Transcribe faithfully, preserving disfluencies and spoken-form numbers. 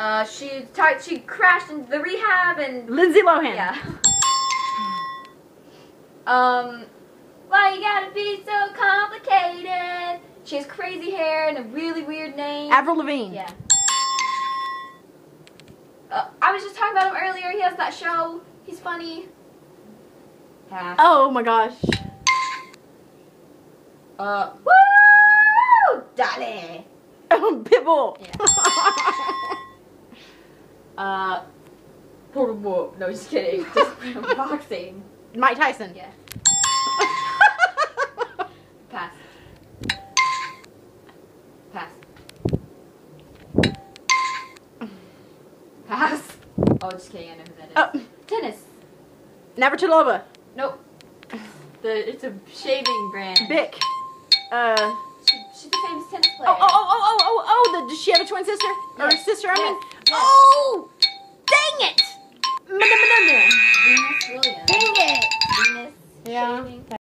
Uh, she tar- she crashed into the rehab and Lindsay Lohan. yeah. um, why you gotta be so complicated? She has crazy hair and a really weird name. Avril Lavigne. Yeah. Uh, I was just talking about him earlier. He has that show. He's funny. Pass. Oh my gosh. Uh, woo! Dolly! Pitbull. Yeah. uh, portable. No, just kidding. Just boxing. Mike Tyson. Yeah. Pass. Pass. Pass. Oh, just kidding. I know who that is. Oh. Tennis. Navratilova. Nope. The it's a shaving brand. Bic. Uh. She, she's a famous tennis player. Oh, oh, oh, oh, oh, oh, oh, the, does she have a twin sister? Or Yes. sister, I Yes. mean? Yes. Oh! Dang it! Venus Williams. Dang it! Venus Yeah. shaving.